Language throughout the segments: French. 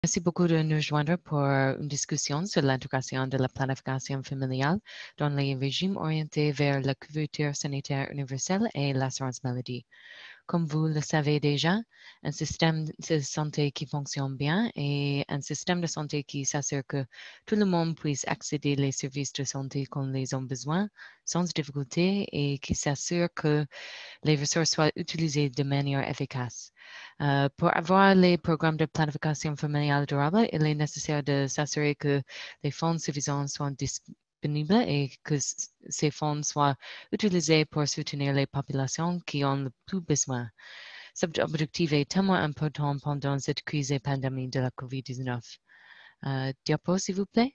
Merci beaucoup de nous joindre pour une discussion sur l'intégration de la planification familiale dans les régimes orientés vers la couverture sanitaire universelle et l'assurance maladie. Comme vous le savez déjà, un système de santé qui fonctionne bien et un système de santé qui s'assure que tout le monde puisse accéder aux services de santé quand ils ont besoin sans difficulté et qui s'assure que les ressources soient utilisées de manière efficace. Pour avoir les programmes de planification familiale durable, il est nécessaire de s'assurer que les fonds suffisants soient disponibles et que ces fonds soient utilisés pour soutenir les populations qui ont le plus besoin. Cet objectif est tellement important pendant cette crise et pandémie de la COVID-19. Diapo, s'il vous plaît.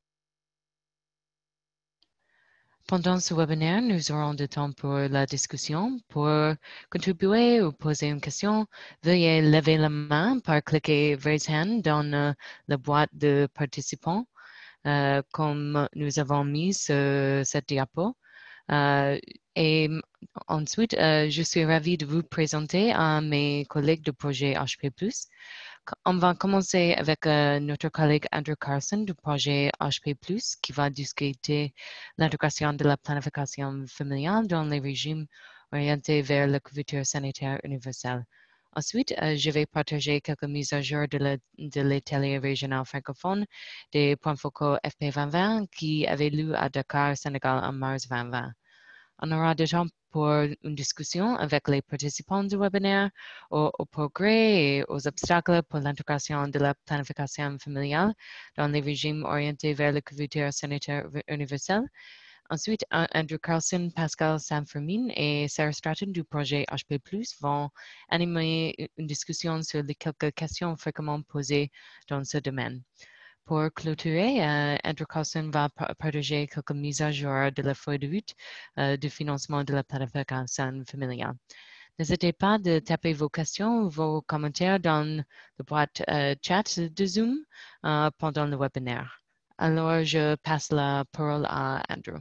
Pendant ce webinaire, nous aurons du temps pour la discussion. Pour contribuer ou poser une question, veuillez lever la main par cliquer Raise Hand dans la boîte de participants, comme nous avons mis sur cette diapo. Et ensuite, je suis ravie de vous présenter à mes collègues du projet HP+. On va commencer avec notre collègue Andrew Carson du projet HP+, qui va discuter l'intégration de la planification familiale dans les régimes orientés vers la couverture sanitaire universelle. Ensuite, je vais partager quelques mises à jour de l'Atelier régional francophone des points focaux FP 2020 qui avaient lieu à Dakar, Sénégal en mars 2020. On aura du temps pour une discussion avec les participants du webinaire aux progrès et aux obstacles pour l'intégration de la planification familiale dans les régimes orientés vers la couverture sanitaire universelle. Ensuite, Andrew Carlson, Pascal Sanfermin et Sarah Stratton du projet HP+, vont animer une discussion sur les quelques questions fréquemment posées dans ce domaine. Pour clôturer, Andrew Carlson va partager quelques mises à jour de la feuille de route du financement de la planification familiale. N'hésitez pas de taper vos questions ou vos commentaires dans la boîte chat de Zoom pendant le webinaire. Alors, je passe la parole à Andrew.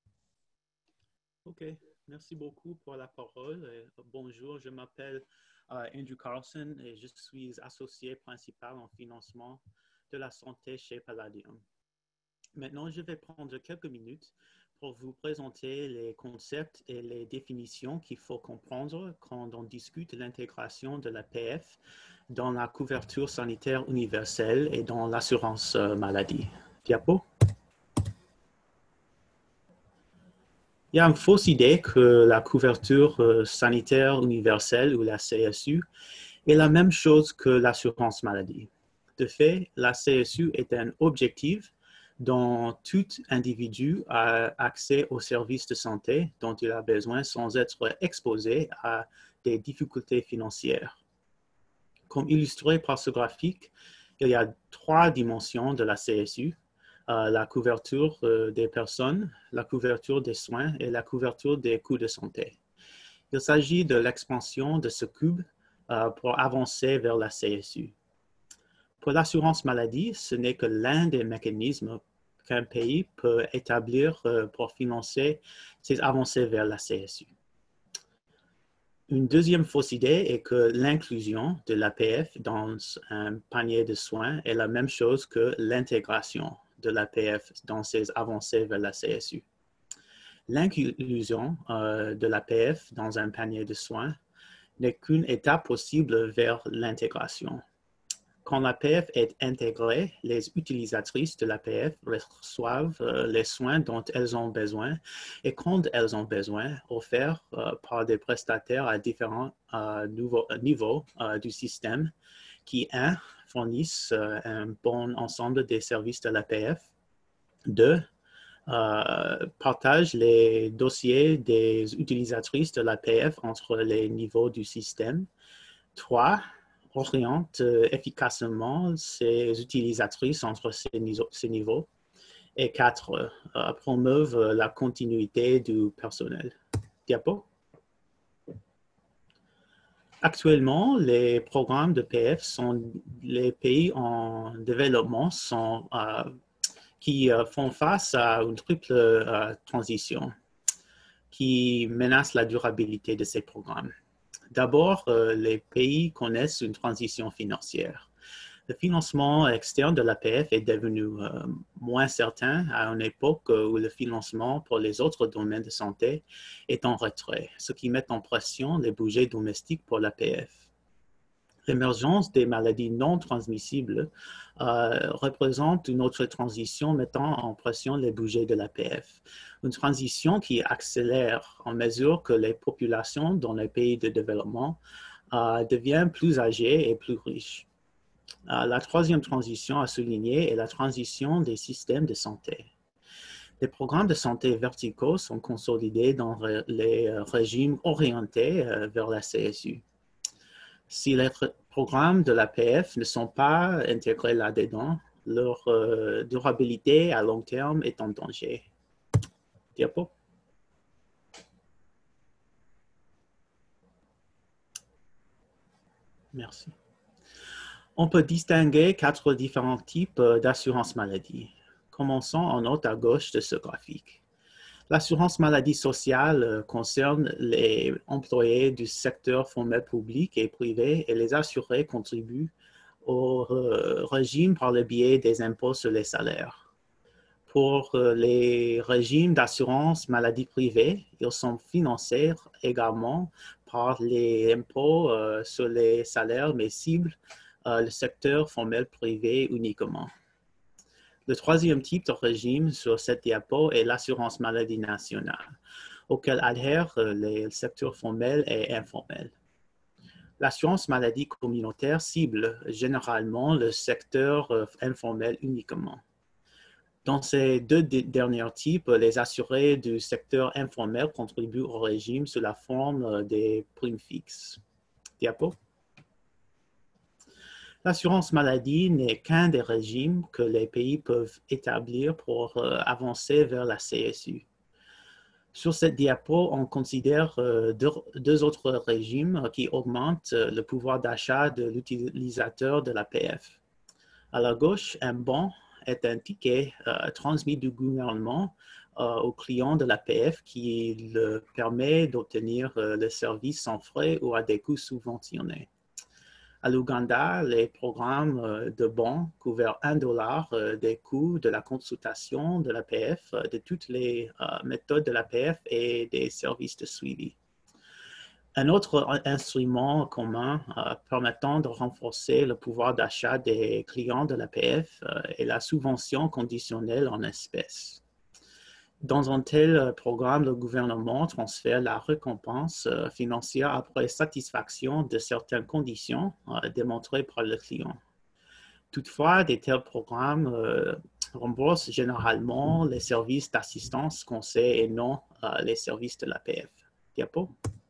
OK, merci beaucoup pour la parole. Bonjour, je m'appelle Andrew Carlson et je suis associé principal en financement de la santé chez Palladium. Maintenant, je vais prendre quelques minutes pour vous présenter les concepts et les définitions qu'il faut comprendre quand on discute l'intégration de la PF dans la couverture sanitaire universelle et dans l'assurance maladie. Diapo. Il y a une fausse idée que la couverture sanitaire universelle ou la CSU est la même chose que l'assurance maladie. De fait, la CSU est un objectif dont tout individu a accès aux services de santé dont il a besoin sans être exposé à des difficultés financières. Comme illustré par ce graphique, il y a 3 dimensions de la CSU. La couverture des personnes, la couverture des soins et la couverture des coûts de santé. Il s'agit de l'expansion de ce cube pour avancer vers la CSU. Pour l'assurance maladie, ce n'est que l'un des mécanismes qu'un pays peut établir pour financer ses avancées vers la CSU. Une deuxième fausse idée est que l'inclusion de l'APF dans un panier de soins est la même chose que l'intégration de l'APF dans ses avancées vers la CSU. L'inclusion de l'APF dans un panier de soins n'est qu'une étape possible vers l'intégration. Quand l'APF est intégrée, les utilisatrices de l'APF reçoivent les soins dont elles ont besoin et quand elles ont besoin, offerts par des prestataires à différents niveaux du système qui, 1, fournissent un bon ensemble des services de l'APF, 2, partagent les dossiers des utilisatrices de l'APF entre les niveaux du système, 3, oriente efficacement ses utilisatrices entre ces niveaux et 4, promeuvent la continuité du personnel. Diapo. Actuellement, les programmes de PF sont les pays en développement qui font face à une triple transition qui menace la durabilité de ces programmes. D'abord, les pays connaissent une transition financière. Le financement externe de l'APF est devenu moins certain à une époque où le financement pour les autres domaines de santé est en retrait, ce qui met en pression les budgets domestiques pour l'APF. L'émergence des maladies non transmissibles représente une autre transition mettant en pression les budgets de l'APF. Une transition qui accélère en mesure que les populations dans les pays de développement deviennent plus âgées et plus riches. La troisième transition à souligner est la transition des systèmes de santé. Les programmes de santé verticaux sont consolidés dans les régimes orientés vers la CSU. Si les programmes de l'APF ne sont pas intégrés là-dedans, leur durabilité à long terme est en danger. Diapo. Merci. On peut distinguer 4 différents types d'assurance maladie. Commençons en haut à gauche de ce graphique. L'assurance maladie sociale concerne les employés du secteur formel public et privé et les assurés contribuent au régime par le biais des impôts sur les salaires. Pour les régimes d'assurance maladie privée, ils sont financés également par les impôts sur les salaires, mais ciblent le secteur formel privé uniquement. Le troisième type de régime sur cette diapo est l'assurance maladie nationale, auquel adhèrent les secteurs formels et informels. L'assurance maladie communautaire cible généralement le secteur informel uniquement. Dans ces deux derniers types, les assurés du secteur informel contribuent au régime sous la forme des primes fixes. Diapo. L'assurance maladie n'est qu'un des régimes que les pays peuvent établir pour avancer vers la CSU. Sur cette diapo, on considère deux autres régimes qui augmentent le pouvoir d'achat de l'utilisateur de l'APF. À la gauche, un bon est un ticket transmis du gouvernement aux clients de l'APF qui le permet d'obtenir le service sans frais ou à des coûts subventionnés. À l'Ouganda, les programmes de bons couvrent $1 des coûts de la consultation de l'APF, de toutes les méthodes de l'APF et des services de suivi. Un autre instrument commun permettant de renforcer le pouvoir d'achat des clients de l'APF est la subvention conditionnelle en espèces. Dans un tel programme, le gouvernement transfère la récompense financière après satisfaction de certaines conditions démontrées par le client. Toutefois, de tels programmes remboursent généralement les services d'assistance conseil et non les services de l'APF. Diapo.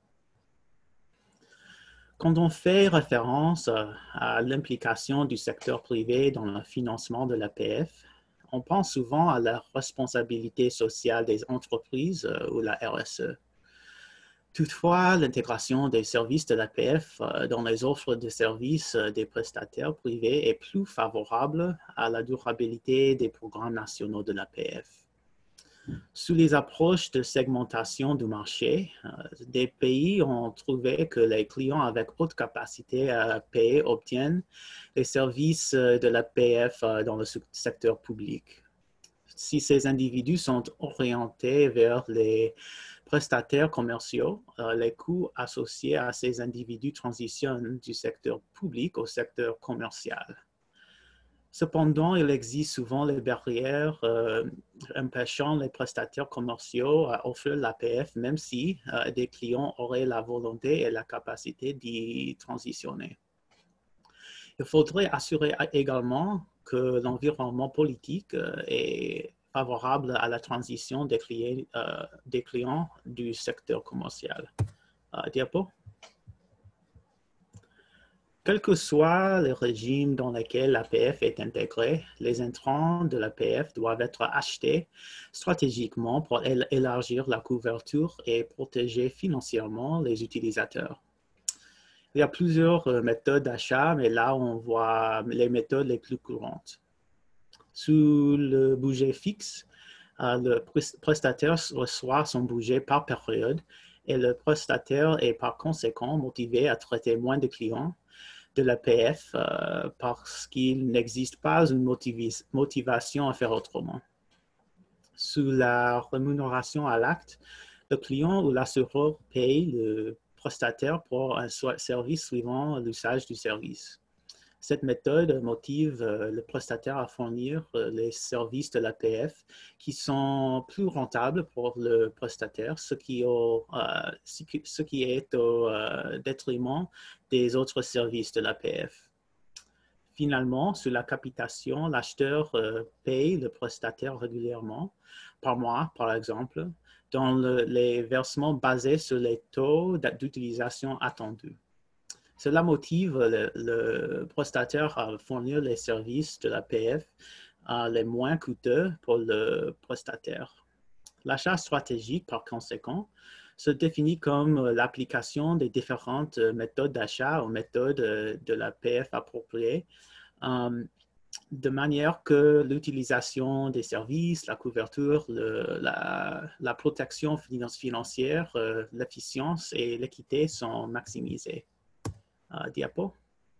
Quand on fait référence à l'implication du secteur privé dans le financement de l'APF, on pense souvent à la responsabilité sociale des entreprises ou la RSE. Toutefois, l'intégration des services de l'APF dans les offres de services des prestataires privés est plus favorable à la durabilité des programmes nationaux de l'APF. Sous les approches de segmentation du marché, des pays ont trouvé que les clients avec haute capacité à payer obtiennent les services de l'APF dans le secteur public. Si ces individus sont orientés vers les prestataires commerciaux, les coûts associés à ces individus transitionnent du secteur public au secteur commercial. Cependant, il existe souvent les barrières empêchant les prestataires commerciaux à offrir l'APF, même si des clients auraient la volonté et la capacité d'y transitionner. Il faudrait assurer également que l'environnement politique est favorable à la transition des clients du secteur commercial. Diapo. Quel que soit le régime dans lequel l'APF est intégré, les intrants de l'APF doivent être achetés stratégiquement pour élargir la couverture et protéger financièrement les utilisateurs. Il y a plusieurs méthodes d'achat, mais là, on voit les méthodes les plus courantes. Sous le budget fixe, le prestataire reçoit son budget par période et le prestataire est par conséquent motivé à traiter moins de clients, de l'APF parce qu'il n'existe pas une motivation à faire autrement. Sous la rémunération à l'acte, le client ou l'assureur paye le prestataire pour un service suivant l'usage du service. Cette méthode motive le prestataire à fournir les services de l'APF qui sont plus rentables pour le prestataire, ce qui est au détriment des autres services de l'APF. Finalement, sur la capitation, l'acheteur paye le prestataire régulièrement, par mois par exemple, dans les versements basés sur les taux d'utilisation attendus. Cela motive le prestataire à fournir les services de l'APF les moins coûteux pour le prestataire. L'achat stratégique, par conséquent, se définit comme l'application des différentes méthodes d'achat aux méthodes de l'APF appropriées, de manière que l'utilisation des services, la couverture, la protection financière, l'efficience et l'équité sont maximisées. Diapo.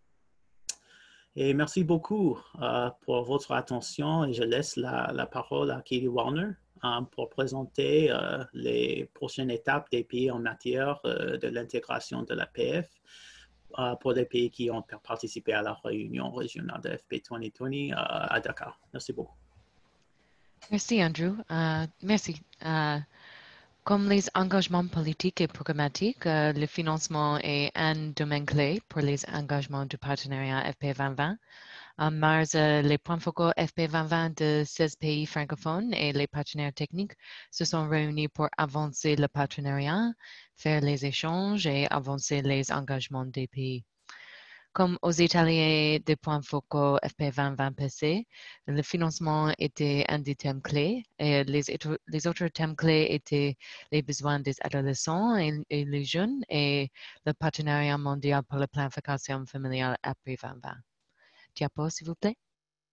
Et merci beaucoup pour votre attention et je laisse la parole à Katie Warner pour présenter les prochaines étapes des pays en matière de l'intégration de l'APF pour les pays qui ont participé à la réunion régionale de FP 2020 à Dakar. Merci beaucoup. Merci, Andrew. Merci. Comme les engagements politiques et programmatiques, le financement est un domaine clé pour les engagements du partenariat FP 2020. En mars, les points focaux FP 2020 de 16 pays francophones et les partenaires techniques se sont réunis pour avancer le partenariat, faire les échanges et avancer les engagements des pays. Comme aux ateliers des points focaux FP 2020 PC, le financement était un des thèmes clés et les autres thèmes clés étaient les besoins des adolescents et les jeunes et le partenariat mondial pour la planification familiale après 2020. Diapo, s'il vous plaît.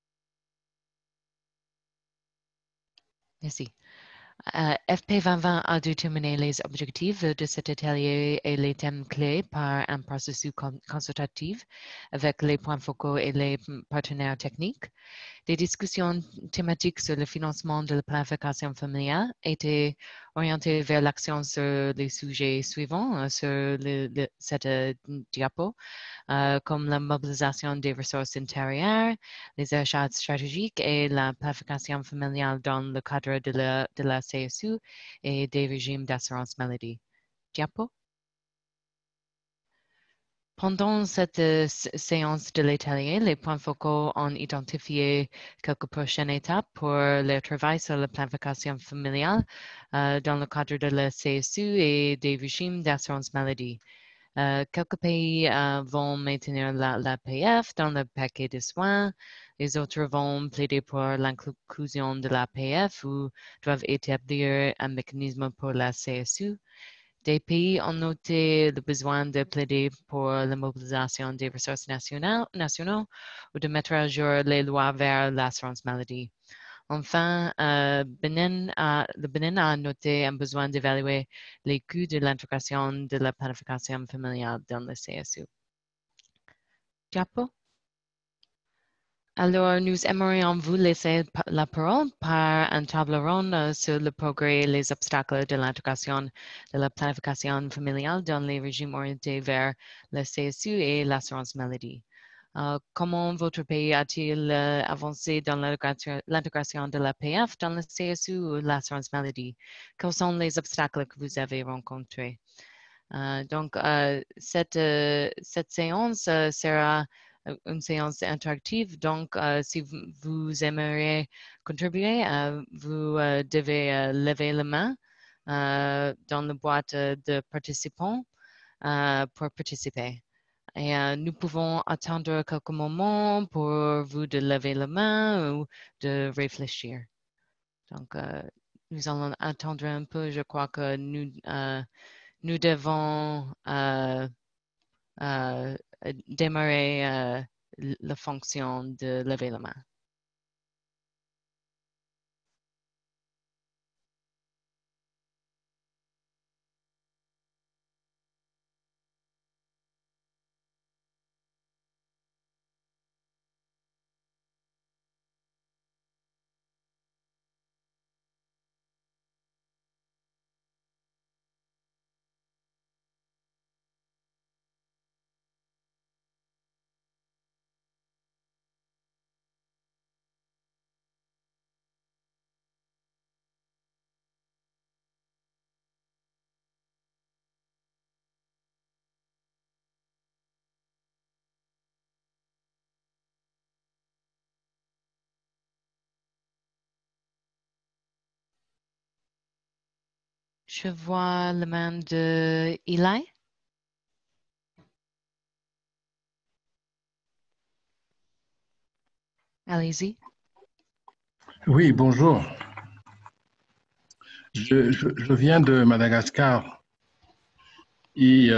Merci. FP 2020 a déterminé les objectifs de cet atelier et les thèmes clés par un processus consultatif avec les points focaux et les partenaires techniques. Des discussions thématiques sur le financement de la planification familiale étaient orientées vers l'action sur les sujets suivants sur cette diapo, comme la mobilisation des ressources intérieures, les achats stratégiques et la planification familiale dans le cadre de la CSU et des régimes d'assurance maladie. Diapo. Pendant cette séance de l'atelier, les points focaux ont identifié quelques prochaines étapes pour le travail sur la planification familiale dans le cadre de la CSU et des régimes d'assurance maladie. Quelques pays vont maintenir l'APF dans le paquet de soins. Les autres vont plaider pour l'inclusion de l'APF ou doivent établir un mécanisme pour la CSU. Des pays ont noté le besoin de plaider pour la mobilisation des ressources nationaux ou de mettre à jour les lois vers l'assurance maladie. Enfin, le Bénin a noté un besoin d'évaluer les coûts de l'intégration de la planification familiale dans le CSU. Diapo. Alors, nous aimerions vous laisser la parole par un table ronde sur le progrès et les obstacles de l'intégration de la planification familiale dans les régimes orientés vers le CSU et l'assurance maladie. Comment votre pays a-t-il avancé dans l'intégration de l'APF dans le CSU ou l'assurance maladie? Quels sont les obstacles que vous avez rencontrés? Donc, cette séance sera une séance interactive. Donc, si vous aimeriez contribuer, vous devez lever la main dans la boîte de participants pour participer. Et nous pouvons attendre quelques moments pour vous de lever la main ou de réfléchir. Donc, nous allons attendre un peu. Je crois que nous devons démarrer la fonction de lever la main. Je vois la main de Eli. Allez-y. Oui, bonjour. Je viens de Madagascar et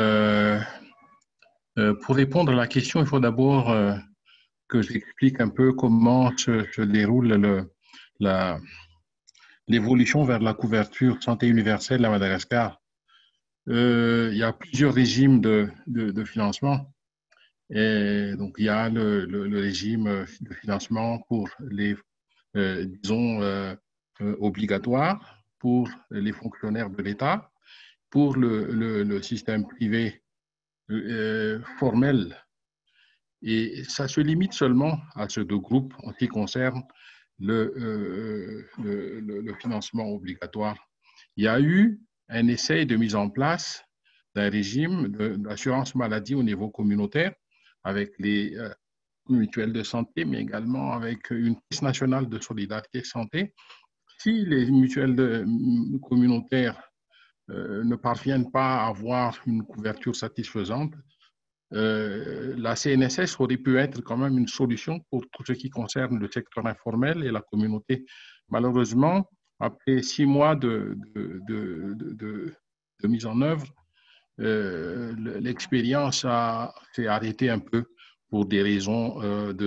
pour répondre à la question, il faut d'abord que j'explique un peu comment se déroule la- l'évolution vers la couverture santé universelle à Madagascar. Il y a plusieurs régimes de financement. Et donc, il y a le régime de financement pour les, disons, obligatoires pour les fonctionnaires de l'État, pour le système privé formel. Et ça se limite seulement à ces deux groupes en ce qui concerne le financement obligatoire. Il y a eu un essai de mise en place d'un régime d'assurance maladie au niveau communautaire avec les mutuelles de santé, mais également avec une caisse nationale de solidarité santé. Si les mutuelles communautaires ne parviennent pas à avoir une couverture satisfaisante, la CNSS aurait pu être quand même une solution pour tout ce qui concerne le secteur informel et la communauté. Malheureusement, après 6 mois de mise en œuvre, l'expérience s'est arrêtée un peu pour des raisons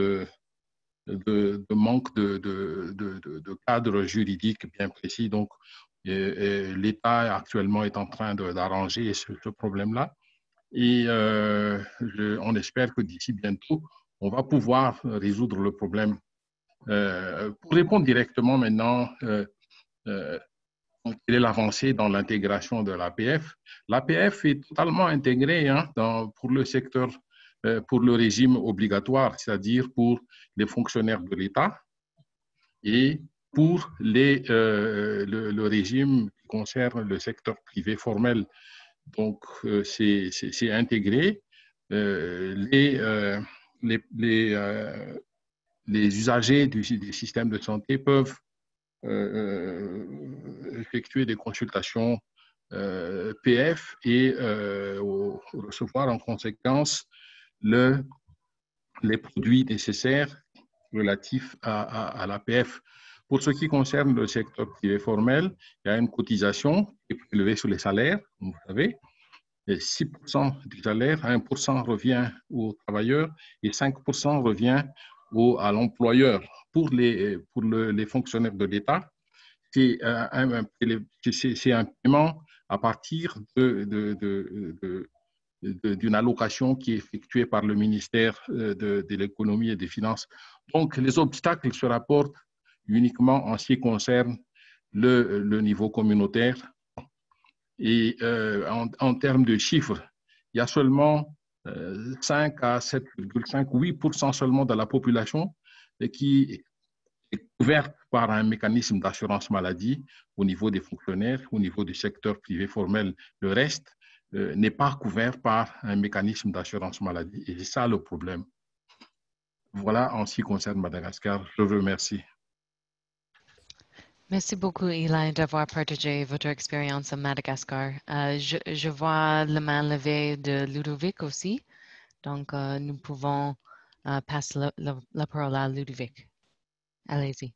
de manque de cadre juridique bien précis. Donc, l'État actuellement est en train d'arranger ce problème-là. Et on espère que d'ici bientôt, on va pouvoir résoudre le problème. Pour répondre directement maintenant, quelle est l'avancée dans l'intégration de l'APF? L'APF est totalement intégrée pour le secteur, pour le régime obligatoire, c'est-à-dire pour les fonctionnaires de l'État et pour le régime qui concerne le secteur privé formel. Donc, c'est intégré. Les, les usagers du système de santé peuvent effectuer des consultations PF et recevoir en conséquence les produits nécessaires relatifs à l'APF. Pour ce qui concerne le secteur privé formel, il y a une cotisation qui est prélevée sur les salaires, comme vous savez. 6% du salaire, 1% revient aux travailleurs et 5% revient à l'employeur. Pour les fonctionnaires de l'État, c'est un paiement à partir d'une allocation qui est effectuée par le ministère de l'économie et des finances. Donc, les obstacles se rapportent uniquement en ce qui concerne le niveau communautaire. Et en termes de chiffres, il y a seulement 5 à 7,5, 8% seulement de la population qui est couverte par un mécanisme d'assurance maladie au niveau des fonctionnaires, au niveau du secteur privé formel. Le reste n'est pas couvert par un mécanisme d'assurance maladie. Et c'est ça le problème. Voilà en ce qui concerne Madagascar. Je vous remercie. Merci beaucoup, Eli, d'avoir partagé votre expérience à Madagascar. Je vois la main levée de Ludovic aussi. Donc, nous pouvons passer la parole à Ludovic. Allez-y.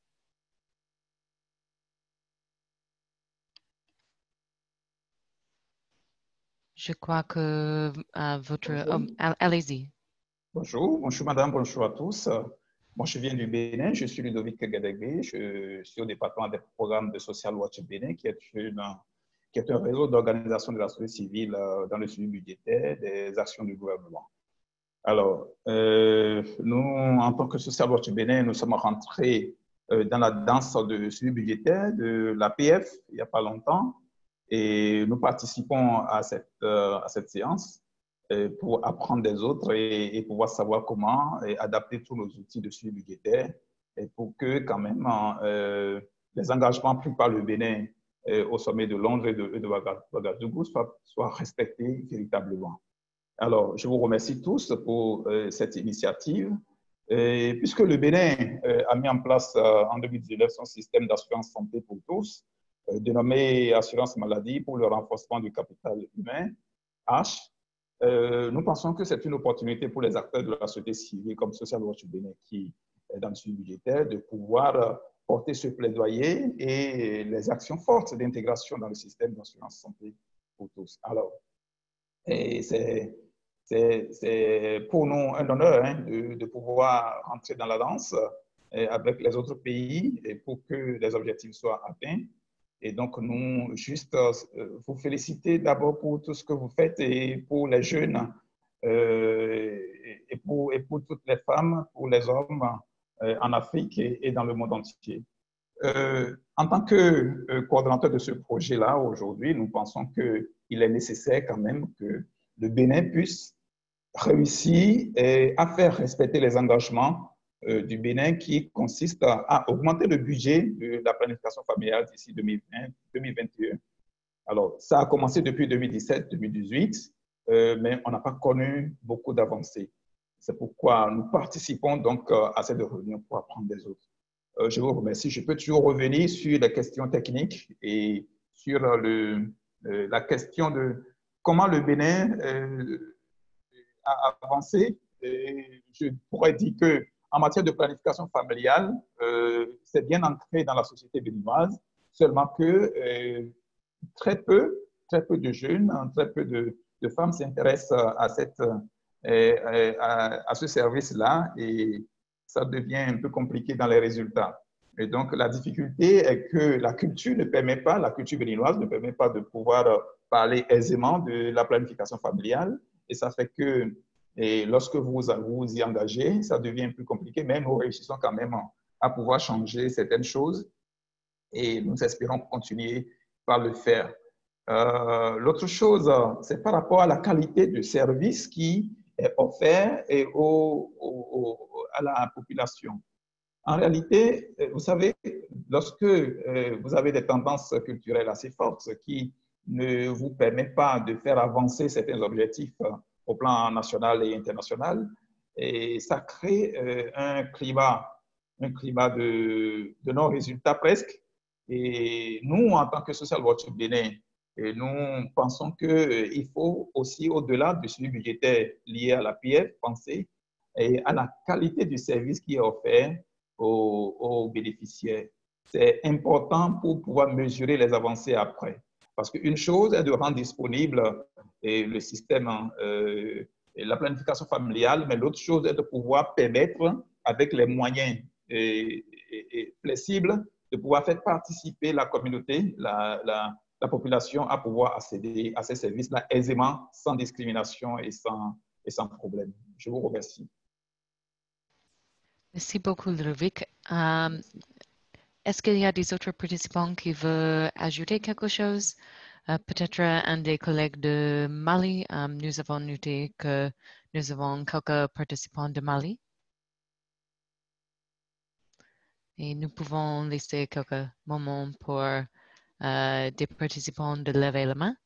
Je crois que votre... allez-y. Bonjour, bonjour madame, bonjour à tous. Moi, je viens du Bénin, je suis Ludovic Gadegbe, je suis au département des programmes de Social Watch Bénin, qui est un réseau d'organisation de la société civile dans le suivi budgétaire des actions du gouvernement. Alors, nous, en tant que Social Watch Bénin, nous sommes rentrés dans la danse de suivi budgétaire de l'APF il n'y a pas longtemps et nous participons à cette séance pour apprendre des autres et pouvoir savoir comment adapter tous nos outils de suivi budgétaire et pour que quand même les engagements pris par le Bénin au sommet de Londres et de Ouagadougou soient respectés véritablement. Alors, je vous remercie tous pour cette initiative. Et puisque le Bénin a mis en place en 2019 son système d'assurance santé pour tous, dénommé Assurance Maladie pour le renforcement du capital humain, H. Nous pensons que c'est une opportunité pour les acteurs de la société civile comme Social Watch Bénin qui est dans le suivi budgétaire de pouvoir porter ce plaidoyer et les actions fortes d'intégration dans le système d'assurance santé pour tous. Alors, c'est pour nous un honneur de pouvoir entrer dans la danse avec les autres pays et pour que les objectifs soient atteints. Et donc, nous, juste vous féliciter d'abord pour tout ce que vous faites et pour les jeunes et pour toutes les femmes, pour les hommes en Afrique et dans le monde entier. En tant que coordonnateur de ce projet-là, aujourd'hui, nous pensons qu'il est nécessaire quand même que le Bénin puisse réussir à faire respecter les engagements du Bénin qui consiste à augmenter le budget de la planification familiale d'ici 2021. Alors, ça a commencé depuis 2017-2018, mais on n'a pas connu beaucoup d'avancées. C'est pourquoi nous participons donc à cette réunion pour apprendre des autres. Je vous remercie. Je peux toujours revenir sur les questions techniques et sur la question de comment le Bénin a avancé. Je pourrais dire qu'en matière de planification familiale, c'est bien ancré dans la société béninoise, seulement que très peu de jeunes, très peu de femmes s'intéressent à ce service-là et ça devient un peu compliqué dans les résultats. Et donc, la difficulté est que la culture béninoise ne permet pas de pouvoir parler aisément de la planification familiale. Et ça fait que lorsque vous y engagez, ça devient plus compliqué, mais nous réussissons quand même à pouvoir changer certaines choses et nous espérons continuer par le faire. L'autre chose, c'est par rapport à la qualité de service qui est offert à la population. En réalité, vous savez, lorsque vous avez des tendances culturelles assez fortes qui ne vous permettent pas de faire avancer certains objectifs au plan national et international, et ça crée un climat de non-résultat presque. Et nous, en tant que Social Watch Bénin, nous pensons qu'il faut aussi, au-delà du suivi budgétaire lié à la PF, penser à la qualité du service qui est offert aux bénéficiaires. C'est important pour pouvoir mesurer les avancées après. Parce qu'une chose est de rendre disponible le système, la planification familiale, mais l'autre chose est de pouvoir permettre, avec les moyens flexibles, de pouvoir faire participer la communauté, la population à pouvoir accéder à ces services-là aisément, sans discrimination et sans problème. Je vous remercie. Merci beaucoup, Ludovic. Est-ce qu'il y a des autres participants qui veulent ajouter quelque chose? Peut-être un des collègues de Mali. Nous avons noté que nous avons quelques participants de Mali. Et nous pouvons laisser quelques moments pour des participants de lever la main.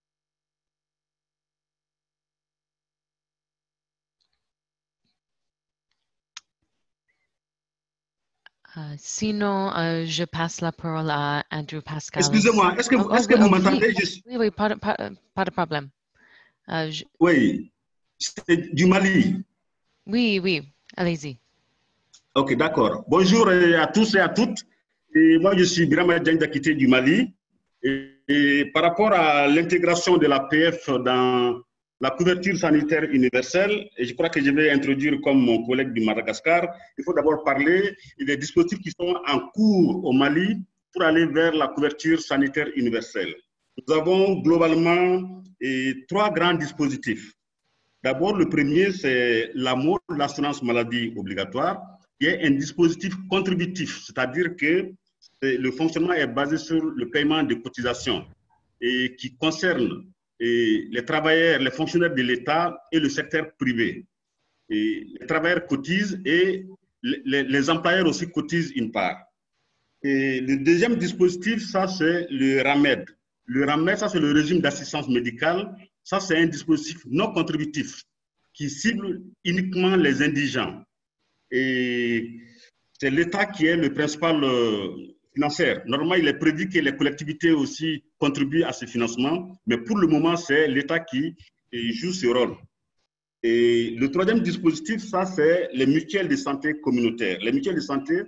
Sinon, je passe la parole à Andrew Pascal. Excusez-moi, est-ce que vous m'entendez? Oui, pas de problème. Oui, c'est du Mali. Oui, allez-y. Ok, d'accord. Bonjour à tous et à toutes. Et moi, je suis Birama Diagne Dakité du Mali. Et par rapport à l'intégration de l'APF dans la couverture sanitaire universelle, et je crois que je vais introduire comme mon collègue du Madagascar, il faut d'abord parler des dispositifs qui sont en cours au Mali pour aller vers la couverture sanitaire universelle. Nous avons globalement 3 grands dispositifs. D'abord, le premier, c'est l'AMO, l'assurance maladie obligatoire, qui est un dispositif contributif, c'est-à-dire que le fonctionnement est basé sur le paiement de cotisations et qui concerne les travailleurs, les fonctionnaires de l'État et le secteur privé. Et les travailleurs cotisent et les employeurs aussi cotisent une part. Et le deuxième dispositif, ça c'est le RAMED. Le RAMED, ça c'est le régime d'assistance médicale. Ça c'est un dispositif non contributif qui cible uniquement les indigents. Et c'est l'État qui est le principal financière. Normalement, il est prévu que les collectivités aussi contribuent à ce financement, mais pour le moment, c'est l'État qui joue ce rôle. Et le troisième dispositif, ça, c'est les mutuelles de santé communautaires. Les mutuelles de santé,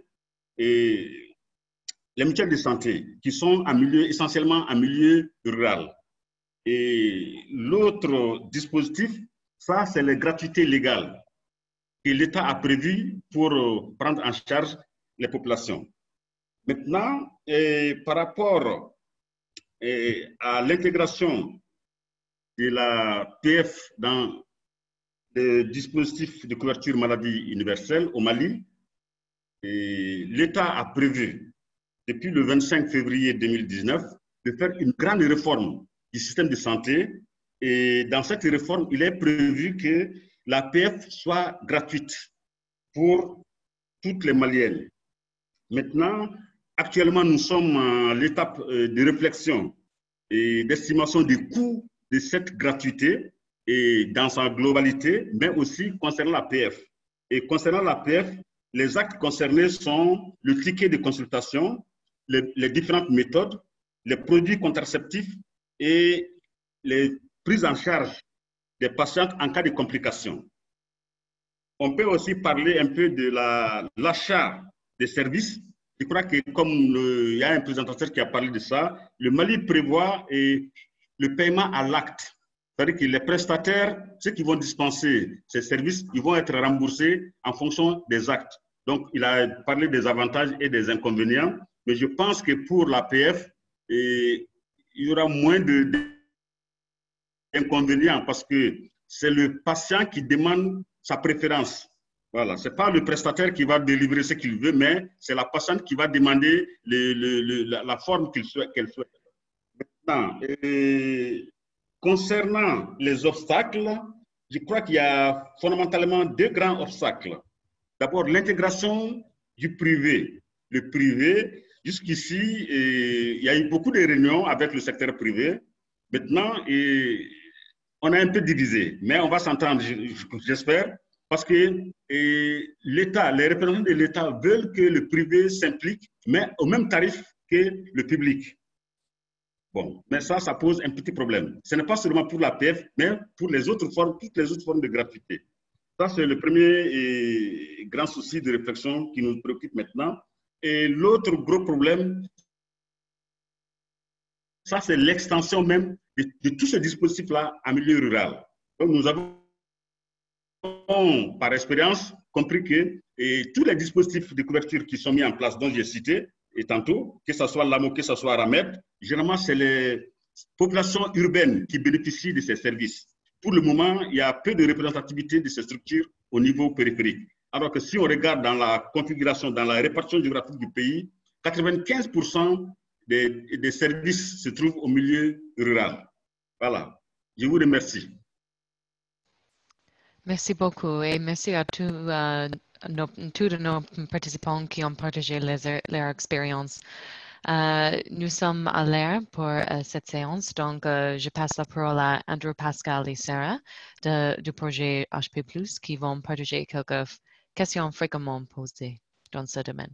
qui sont essentiellement en milieu rural. Et l'autre dispositif, ça, c'est les gratuités légales que l'État a prévues pour prendre en charge les populations. Maintenant, par rapport à l'intégration de la PF dans le dispositif de couverture maladie universelle au Mali, l'État a prévu, depuis le 25 février 2019, de faire une grande réforme du système de santé. Et dans cette réforme, il est prévu que la PF soit gratuite pour toutes les Maliennes. Maintenant, actuellement, nous sommes à l'étape de réflexion et d'estimation des coûts de cette gratuité et dans sa globalité, mais aussi concernant la PF. Et concernant la PF, les actes concernés sont le ticket de consultation, les différentes méthodes, les produits contraceptifs et les prises en charge des patientes en cas de complications. On peut aussi parler un peu de l'achat des services. Je crois que comme il y a un présentateur qui a parlé de ça, le Mali prévoit le paiement à l'acte. C'est-à-dire que les prestataires, ceux qui vont dispenser ces services, ils vont être remboursés en fonction des actes. Donc, il a parlé des avantages et des inconvénients, mais je pense que pour l'APF, il y aura moins d'inconvénients parce que c'est le patient qui demande sa préférence. Voilà, ce n'est pas le prestataire qui va délivrer ce qu'il veut, mais c'est la patiente qui va demander la forme qu'elle souhaite. Maintenant, concernant les obstacles, je crois qu'il y a fondamentalement deux grands obstacles. D'abord, l'intégration du privé. Le privé, jusqu'ici, il y a eu beaucoup de réunions avec le secteur privé. Maintenant, on a un peu divisé, mais on va s'entendre, j'espère, parce que l'État, les représentants de l'État veulent que le privé s'implique, mais au même tarif que le public. Bon, mais ça pose un petit problème. Ce n'est pas seulement pour l'APF, mais pour les autres formes, toutes les autres formes de gratuité. Ça, c'est le premier grand souci de réflexion qui nous préoccupe maintenant. Et l'autre gros problème, ça, c'est l'extension même de tout ce dispositif-là en milieu rural. Donc, nous avons, par expérience, compris que tous les dispositifs de couverture qui sont mis en place, dont j'ai cité, et tantôt, que ce soit l'AMO, que ce soit RAMED, généralement, c'est les populations urbaines qui bénéficient de ces services. Pour le moment, il y a peu de représentativité de ces structures au niveau périphérique. Alors que si on regarde dans la configuration, dans la répartition géographique du pays, 95% des services se trouvent au milieu rural. Voilà. Je vous remercie. Merci beaucoup et merci à tous nos participants qui ont partagé leur expérience. Nous sommes à l'heure pour cette séance, donc je passe la parole à Andrew, Pascal et Sarah du projet HP+, qui vont partager quelques questions fréquemment posées dans ce domaine.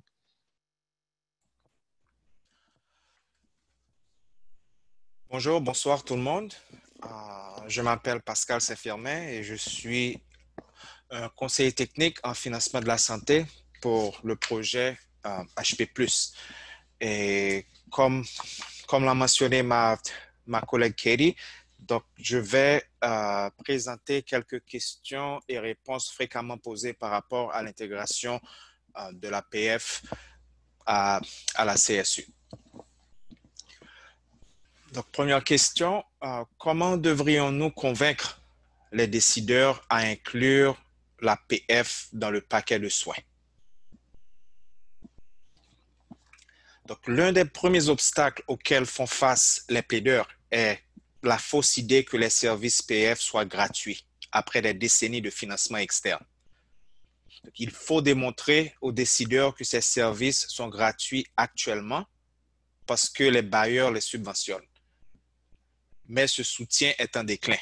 Bonjour, bonsoir tout le monde. Je m'appelle Pascal Saint-Firmin et je suis un conseiller technique en financement de la santé pour le projet HP+. Et comme l'a mentionné ma collègue Katie, donc je vais présenter quelques questions et réponses fréquemment posées par rapport à l'intégration de l'APF à la CSU. Donc, première question, comment devrions-nous convaincre les décideurs à inclure l'APF dans le paquet de soins? Donc, l'un des premiers obstacles auxquels font face les plaideurs est la fausse idée que les services PF soient gratuits après des décennies de financement externe. Donc, il faut démontrer aux décideurs que ces services sont gratuits actuellement parce que les bailleurs les subventionnent. Mais ce soutien est en déclin.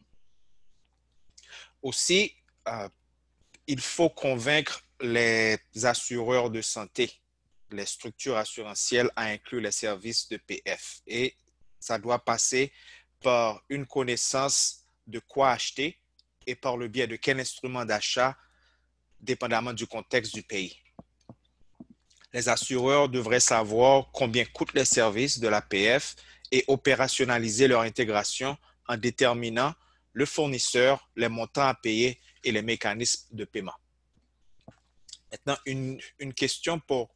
Aussi, il faut convaincre les assureurs de santé les structures assurantielles à inclure les services de PF. Et ça doit passer par une connaissance de quoi acheter et par le biais de quel instrument d'achat, dépendamment du contexte du pays. Les assureurs devraient savoir combien coûtent les services de l'APF et opérationnaliser leur intégration en déterminant le fournisseur, les montants à payer et les mécanismes de paiement. Maintenant, une question pour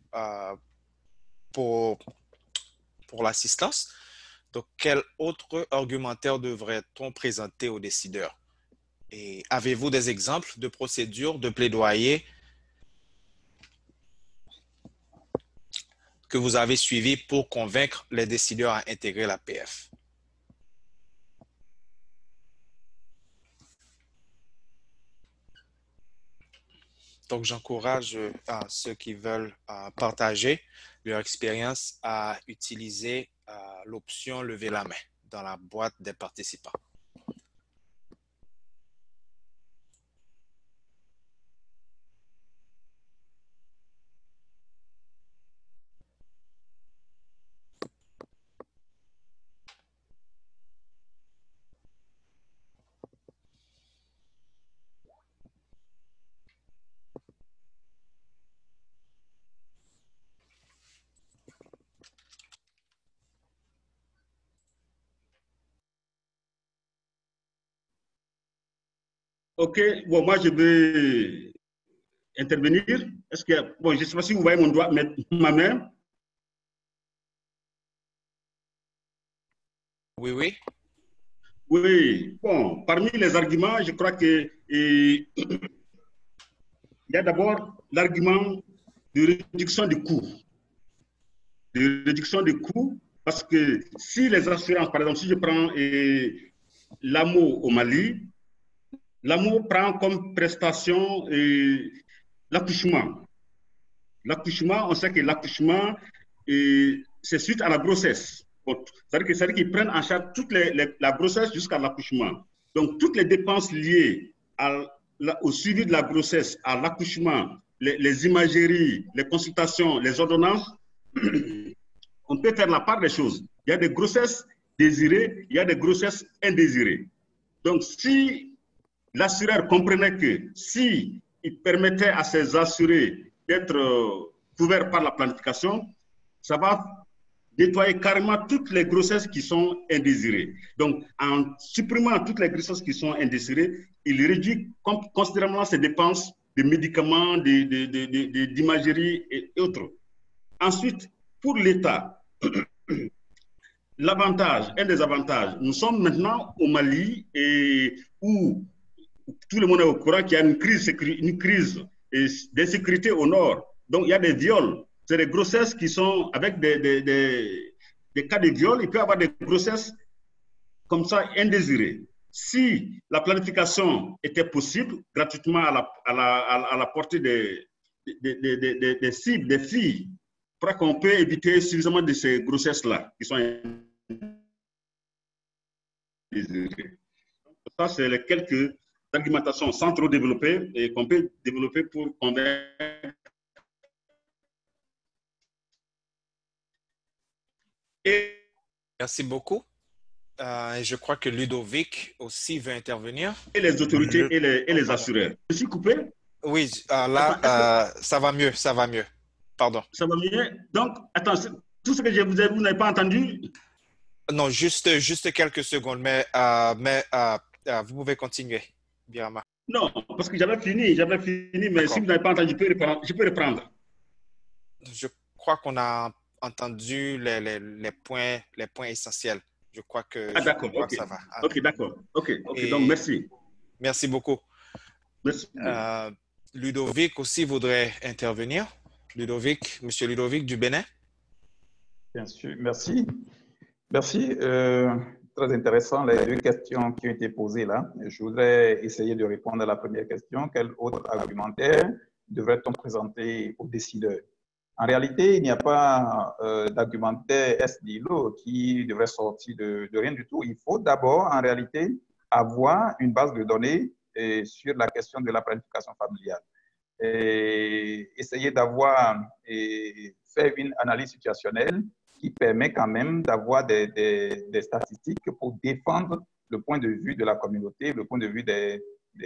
l'assistance. Donc, quel autre argumentaire devrait-on présenter aux décideurs? Et avez-vous des exemples de procédures de plaidoyer que vous avez suivies pour convaincre les décideurs à intégrer l'APF? Donc, j'encourage ceux qui veulent partager leur expérience à utiliser l'option lever la main dans la boîte des participants. OK, bon, moi, je vais intervenir. Est-ce que, bon, je ne sais pas si vous voyez mon doigt, ma main. Oui, oui. Oui, bon, parmi les arguments, je crois que il y a d'abord l'argument de réduction des coûts. De réduction des coûts, parce que si les assurances, par exemple, si je prends l'AMO au Mali, l'AMO prend comme prestation l'accouchement. L'accouchement, on sait que l'accouchement, c'est suite à la grossesse. C'est-à-dire qu'ils prennent en charge toute la grossesse jusqu'à l'accouchement. Donc, toutes les dépenses liées au suivi de la grossesse, à l'accouchement, les imageries, les consultations, les ordonnances, on peut faire la part des choses. Il y a des grossesses désirées, il y a des grossesses indésirées. Donc, si l'assureur comprenait que si il permettait à ses assurés d'être couverts par la planification, ça va nettoyer carrément toutes les grossesses qui sont indésirées. Donc, en supprimant toutes les grossesses qui sont indésirées, il réduit considérablement ses dépenses de médicaments, d'imagerie et autres. Ensuite, pour l'État, l'avantage, un des avantages, nous sommes maintenant au Mali où tout le monde est au courant qu'il y a une crise d'insécurité au nord. Donc, il y a des viols. C'est des grossesses qui sont avec des cas de viol. Il peut y avoir des grossesses comme ça indésirées. Si la planification était possible, gratuitement à la portée des cibles, des filles, je crois qu'on peut éviter suffisamment de ces grossesses-là qui sont indésirées. Ça, c'est les quelques argumentations sans trop développer et qu'on peut développer pour convaincre. Merci beaucoup. Je crois que Ludovic aussi veut intervenir. Et les autorités et les assureurs. Je suis coupé? Oui, là, ça va mieux, ça va mieux. Pardon. Ça va mieux? Donc, attends, tout ce que je vous ai dit, vous n'avez pas entendu? Non, juste quelques secondes, mais vous pouvez continuer, Birama. Non, parce que j'avais fini, mais si vous n'avez pas entendu, je peux reprendre. Je crois qu'on a entendu les points essentiels. Je crois que, d'accord, que ça va. Ok, d'accord. Ok, donc merci. Merci beaucoup. Merci. Ludovic aussi voudrait intervenir. Ludovic, Monsieur Ludovic du Bénin. Bien sûr, merci. Merci. Très intéressant les deux questions qui ont été posées là. Je voudrais essayer de répondre à la première question. Quel autre argumentaire devrait-on présenter aux décideurs? En réalité, il n'y a pas d'argumentaire SDILO qui devrait sortir de rien du tout. Il faut d'abord, en réalité, avoir une base de données sur la question de la planification familiale. essayer d'avoir et faire une analyse situationnelle qui permet quand même d'avoir des statistiques pour défendre le point de vue de la communauté, le point de vue des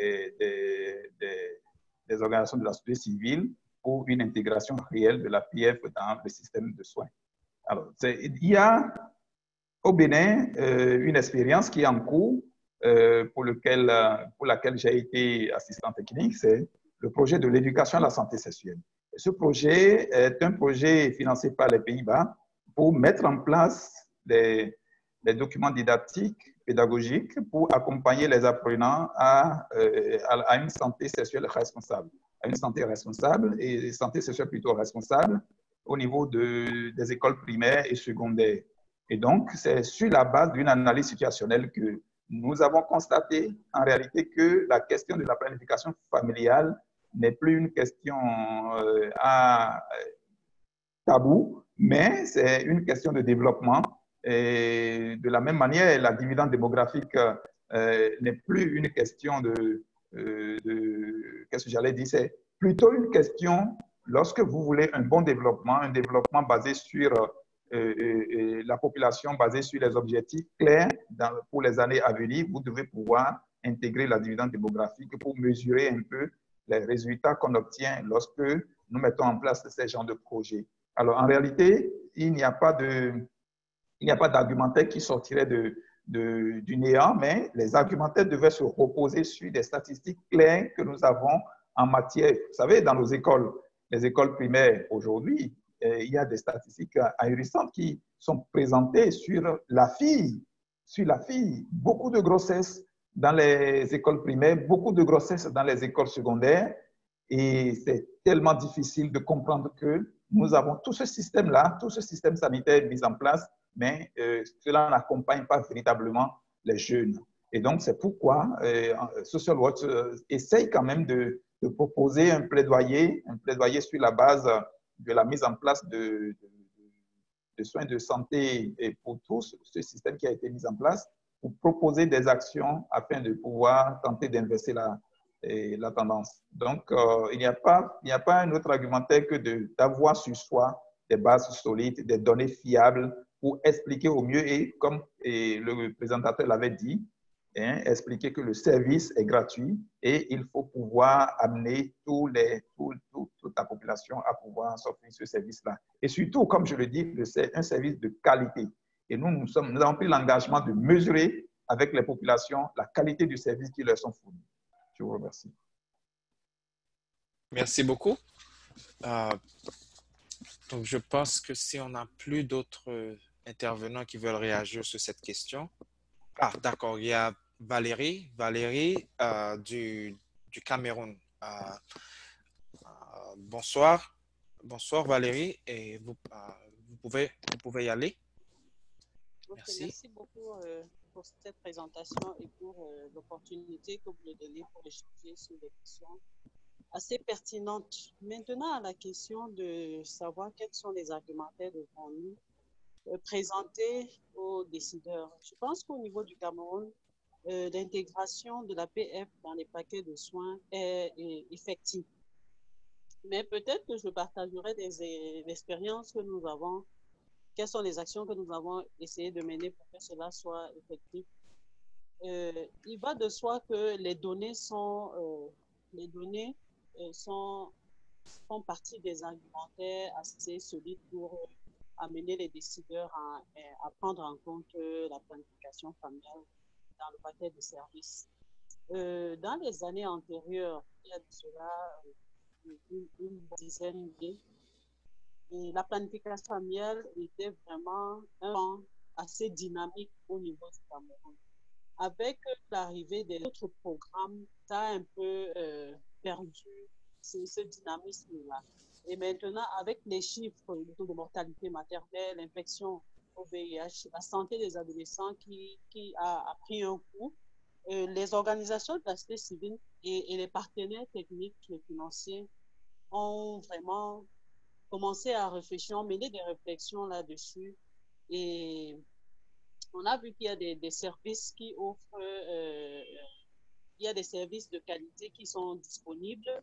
organisations de la société civile pour une intégration réelle de la PF dans le système de soins. Alors, il y a au Bénin une expérience qui est en cours pour laquelle j'ai été assistant technique, c'est le projet de l'éducation à la santé sexuelle. Et ce projet est un projet financé par les Pays-Bas pour mettre en place des documents didactiques, pédagogiques, pour accompagner les apprenants à une santé sexuelle responsable. À une santé responsable et santé sexuelle plutôt responsable au niveau des écoles primaires et secondaires. Et donc, c'est sur la base d'une analyse situationnelle que nous avons constaté en réalité que la question de la planification familiale n'est plus une question tabou, mais c'est une question de développement. Et de la même manière, la dividende démographique n'est plus une question qu'est-ce que j'allais dire, c'est plutôt une question, lorsque vous voulez un bon développement, un développement basé sur la population, basé sur les objectifs clairs pour les années à venir, vous devez pouvoir intégrer la dividende démographique pour mesurer un peu les résultats qu'on obtient lorsque nous mettons en place ces genres de projets. Alors, en réalité, il n'y a pas d'argumentaire qui sortirait du néant, mais les argumentaires devaient se reposer sur des statistiques claires que nous avons en matière. Vous savez, dans nos écoles, les écoles primaires aujourd'hui, il y a des statistiques ahurissantes qui sont présentées sur la fille. Sur la fille, beaucoup de grossesses dans les écoles primaires, beaucoup de grossesses dans les écoles secondaires. Et c'est tellement difficile de comprendre que nous avons tout ce système-là, tout ce système sanitaire mis en place, mais cela n'accompagne pas véritablement les jeunes. Et donc, c'est pourquoi Social Watch essaye quand même de proposer un plaidoyer sur la base de la mise en place de soins de santé pour tous, ce système qui a été mis en place, pour proposer des actions afin de pouvoir tenter d'inverser la tendance. Donc, il n'y a pas un autre argumentaire que d'avoir sur soi des bases solides, des données fiables pour expliquer au mieux et comme le présentateur l'avait dit, expliquer que le service est gratuit et il faut pouvoir amener toute la population à pouvoir s'offrir ce service-là. Et surtout, comme je le dis, c'est un service de qualité. Et nous avons pris l'engagement de mesurer avec les populations la qualité du service qui leur sont fournis. Je vous remercie. Merci beaucoup. Donc, je pense que si on n'a plus d'autres intervenants qui veulent réagir sur cette question. Ah, d'accord, il y a Valérie du Cameroun. Bonsoir. Bonsoir Valérie, et vous pouvez y aller. Merci. Merci beaucoup pour cette présentation et pour l'opportunité que vous nous donnez pour échanger sur des questions assez pertinentes. Maintenant, à la question de savoir quels sont les argumentaires devant nous présentés aux décideurs. Je pense qu'au niveau du Cameroun, l'intégration de la PF dans les paquets de soins est effective. Mais peut-être que je partagerai des expériences que nous avons. Quelles sont les actions que nous avons essayé de mener pour que cela soit effectif? Il va de soi que les données font partie des argumentaires assez solides pour amener les décideurs à prendre en compte la planification familiale dans le paquet de services. Dans les années antérieures, il y a de cela une dizaine d'années, et la planification familiale était vraiment un pan assez dynamique au niveau du Cameroun. Avec l'arrivée des autres programmes, ça a un peu perdu ce dynamisme-là. Et maintenant, avec les chiffres, le taux de mortalité maternelle, l'infection au VIH, la santé des adolescents qui a pris un coup, les organisations de la société civile et les partenaires techniques et financiers ont vraiment commencé à réfléchir, mener des réflexions là-dessus. Et on a vu qu'il y a des services qui offrent, il y a des services de qualité qui sont disponibles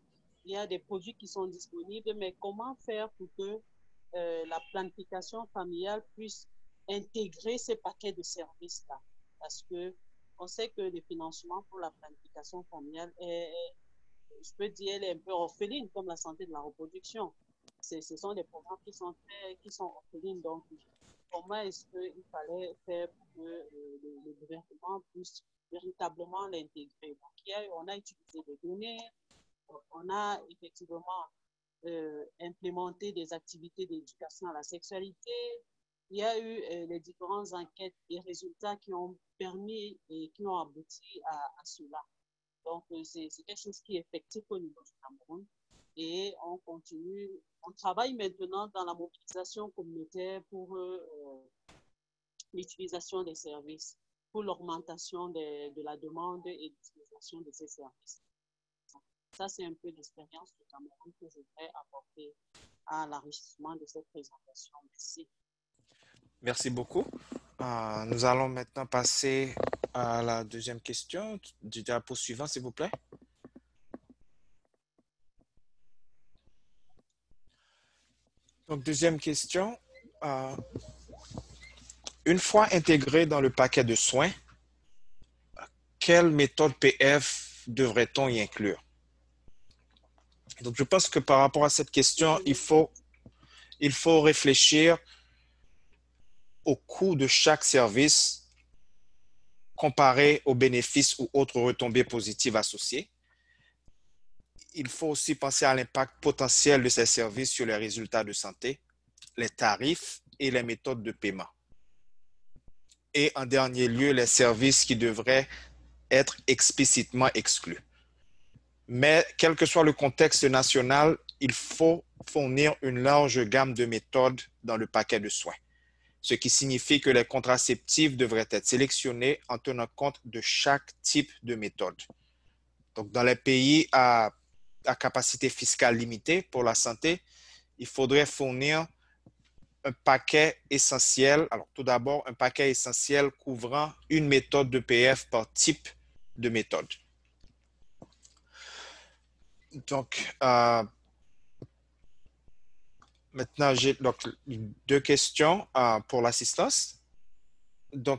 il y a des produits qui sont disponibles, mais comment faire pour que la planification familiale puisse intégrer ces paquets de services-là? Parce que on sait que le financement pour la planification familiale je peux dire, elle est un peu orpheline, comme la santé de la reproduction. Ce sont des programmes qui sont orphelines. Donc, comment est-ce qu'il fallait faire pour que le gouvernement puisse véritablement l'intégrer? Donc, on a utilisé des données, on a effectivement implémenté des activités d'éducation à la sexualité. Il y a eu les différentes enquêtes et résultats qui ont permis et qui ont abouti à cela. Donc, c'est quelque chose qui est effectif au niveau du Cameroun. Et on continue, on travaille maintenant dans la mobilisation communautaire pour l'utilisation des services, pour l'augmentation de la demande et l'utilisation de ces services. Ça, c'est un peu l'expérience du Cameroun que je voudrais apporter à l'enrichissement de cette présentation. Merci. Merci beaucoup. Nous allons maintenant passer à la deuxième question. Du diapo suivant, s'il vous plaît. Donc, deuxième question. Une fois intégré dans le paquet de soins, quelle méthode PF devrait-on y inclure? Donc, je pense que par rapport à cette question, il faut réfléchir au coût de chaque service comparé aux bénéfices ou autres retombées positives associées. Il faut aussi penser à l'impact potentiel de ces services sur les résultats de santé, les tarifs et les méthodes de paiement. Et en dernier lieu, les services qui devraient être explicitement exclus. Mais quel que soit le contexte national, il faut fournir une large gamme de méthodes dans le paquet de soins, ce qui signifie que les contraceptifs devraient être sélectionnés en tenant compte de chaque type de méthode. Donc, dans les pays à capacité fiscale limitée pour la santé, il faudrait fournir un paquet essentiel. Alors, tout d'abord, un paquet essentiel couvrant une méthode de PF par type de méthode. Donc, maintenant, j'ai donc deux questions pour l'assistance. Donc,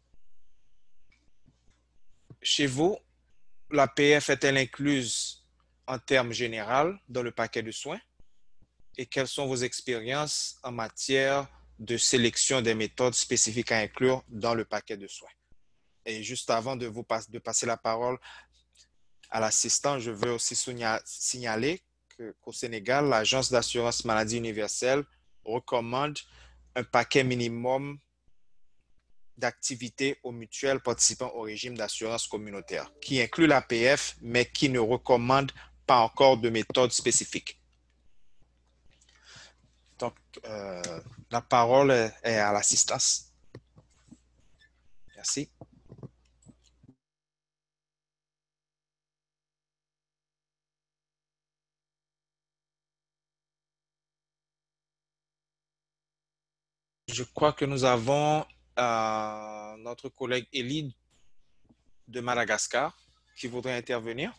chez vous, la PF est-elle incluse en termes généraux dans le paquet de soins? Et quelles sont vos expériences en matière de sélection des méthodes spécifiques à inclure dans le paquet de soins? Et juste avant de passer la parole à l'assistant, je veux aussi signaler qu'au Sénégal, l'Agence d'assurance maladie universelle recommande un paquet minimum d'activités aux mutuelles participant au régime d'assurance communautaire, qui inclut l'APF, mais qui ne recommande pas encore de méthode spécifique. Donc, la parole est à l'assistance. Merci. Je crois que nous avons notre collègue Élie de Madagascar qui voudrait intervenir.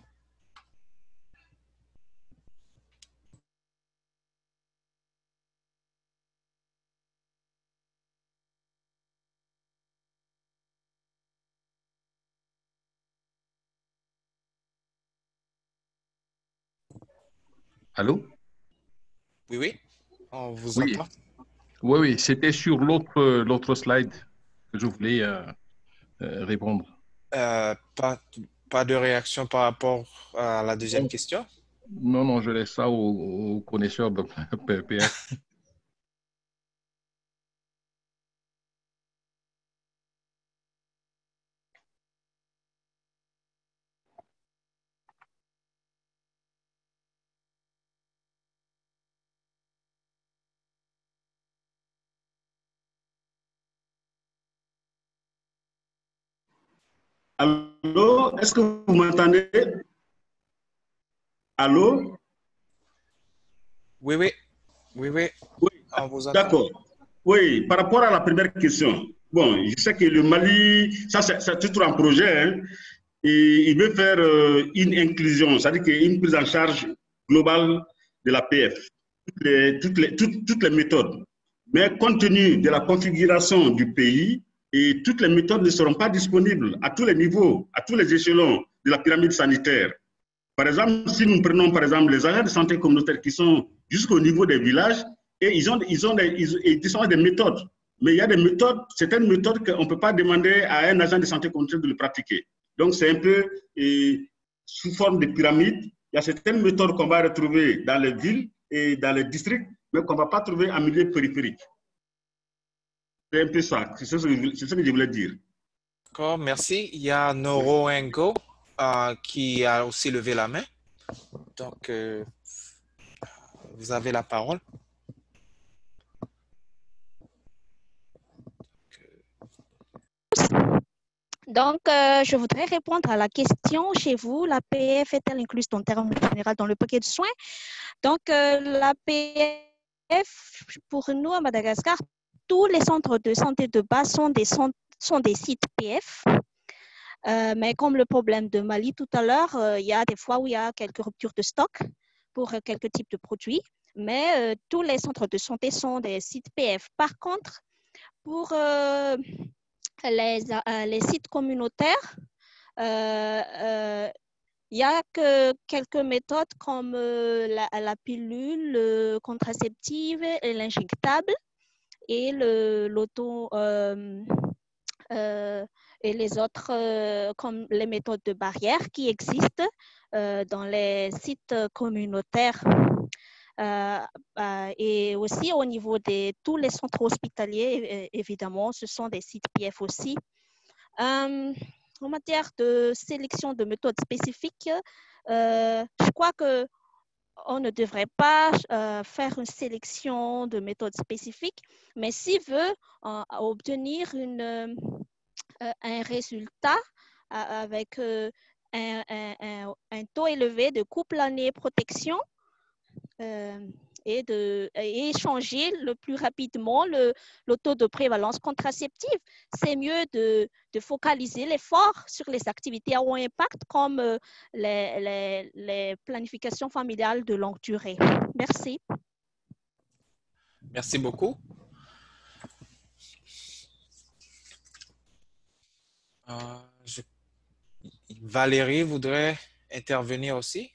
Allô? Oui, oui, on vous Oui. entend. Oui, oui, c'était sur l'autre slide que je voulais répondre. Pas de réaction par rapport à la deuxième question? Non, non, je laisse ça aux connaisseurs de PF. Allô, est-ce que vous m'entendez? Allô? Oui, oui. Oui, oui. Oui, d'accord. Oui, par rapport à la première question, bon, je sais que le Mali, ça c'est tout un projet, hein, et il veut faire une inclusion, c'est-à-dire une prise en charge globale de l'APF, toutes les méthodes. Mais compte tenu de la configuration du pays, et toutes les méthodes ne seront pas disponibles à tous les niveaux, à tous les échelons de la pyramide sanitaire. Par exemple, si nous prenons par exemple les agents de santé communautaire qui sont jusqu'au niveau des villages, et ils ont des méthodes. Mais il y a des méthodes, certaines méthodes qu'on ne peut pas demander à un agent de santé communautaire de le pratiquer. Donc, c'est un peu sous forme de pyramide. Il y a certaines méthodes qu'on va retrouver dans les villes et dans les districts, mais qu'on ne va pas trouver en milieu périphérique. C'est un peu ça, c'est ce que je voulais dire. D'accord, merci. Il y a Noro Ngo qui a aussi levé la main. Donc, vous avez la parole. Donc, je voudrais répondre à la question chez vous. L'APF est-elle incluse en termes généraux dans le paquet de soins? Donc, l'APF, pour nous à Madagascar, tous les centres de santé de base sont des sites PF. Mais comme le problème de Mali tout à l'heure, il y a des fois où il y a quelques ruptures de stock pour quelques types de produits. Mais tous les centres de santé sont des sites PF. Par contre, pour les sites communautaires, il y a que quelques méthodes comme la pilule contraceptive et l'injectable et l'auto et les autres comme les méthodes de barrière qui existent dans les sites communautaires. Et aussi au niveau de tous les centres hospitaliers, évidemment, ce sont des sites PF aussi. En matière de sélection de méthodes spécifiques, je crois qu'on ne devrait pas faire une sélection de méthodes spécifiques, mais s'il veut obtenir un résultat avec un taux élevé de couple année protection, et changer le plus rapidement le taux de prévalence contraceptive. C'est mieux de focaliser l'effort sur les activités à haut impact comme les planifications familiales de longue durée. Merci. Merci beaucoup. Valérie voudrait intervenir aussi.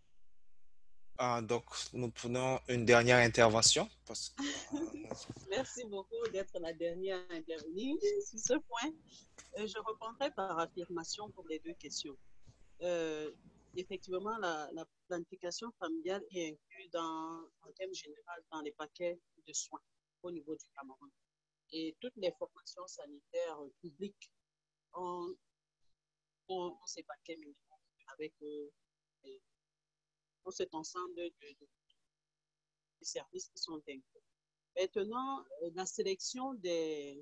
Donc, nous prenons une dernière intervention. Merci beaucoup d'être la dernière à intervenir sur ce point. Je reprendrai par affirmation pour les deux questions. Effectivement, la planification familiale est inclue en termes généraux dans les paquets de soins au niveau du Cameroun. Et toutes les formations sanitaires publiques ont ces paquets minimums avec cet ensemble de services qui sont inclus. Maintenant, la sélection des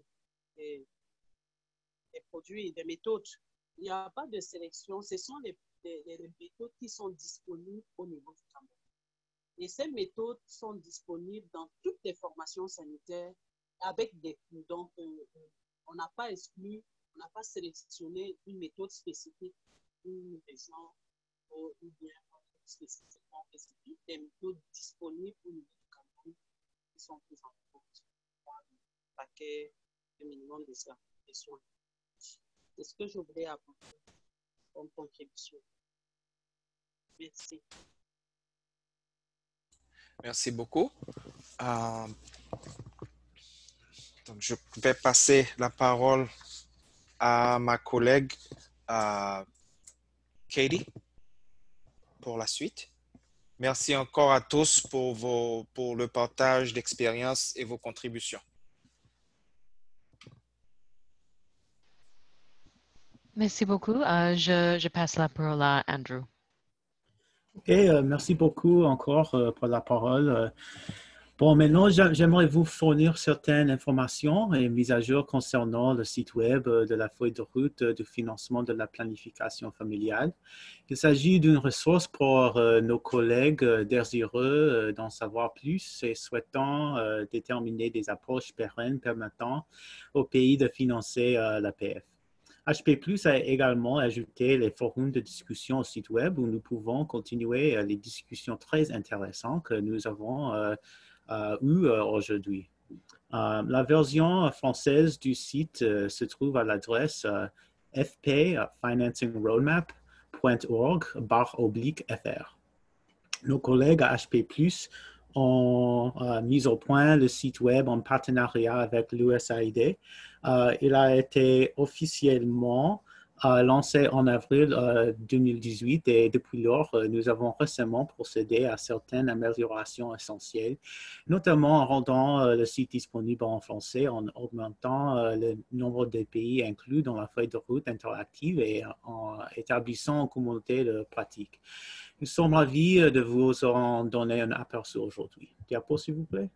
produits, des méthodes, il n'y a pas de sélection, ce sont les méthodes qui sont disponibles au niveau du Cameroun. Et ces méthodes sont disponibles dans toutes les formations sanitaires avec des coûts. Donc, on n'a pas exclu, on n'a pas sélectionné une méthode spécifique pour une région ou bien spécifiquement spécifique, des méthodes disponibles au niveau du Cameroun qui sont prises en compte dans le paquet de minimum de services de soins. C'est ce que je voulais apporter comme contribution. Merci. Merci beaucoup. Donc je vais passer la parole à ma collègue Katie pour la suite. Merci encore à tous pour le partage d'expériences et vos contributions. Merci beaucoup. Je passe la parole à Andrew. Ok, merci beaucoup encore pour la parole. Bon, maintenant, j'aimerais vous fournir certaines informations et mises à jour concernant le site web de la feuille de route du financement de la planification familiale. Il s'agit d'une ressource pour nos collègues désireux d'en savoir plus et souhaitant déterminer des approches pérennes permettant au pays de financer l'APF. HP+ a également ajouté les forums de discussion au site web où nous pouvons continuer les discussions très intéressantes que nous avons eues aujourd'hui. La version française du site se trouve à l'adresse fp.financingroadmap.org/fr. Nos collègues à HP+ ont mis au point le site web en partenariat avec l'USAID. Il a été officiellement lancé en avril 2018 et depuis lors, nous avons récemment procédé à certaines améliorations essentielles, notamment en rendant le site disponible en français, en augmentant le nombre de pays inclus dans la feuille de route interactive et en établissant une communauté de pratique. Nous sommes ravis de vous en donner un aperçu aujourd'hui. Diapo, s'il vous plaît.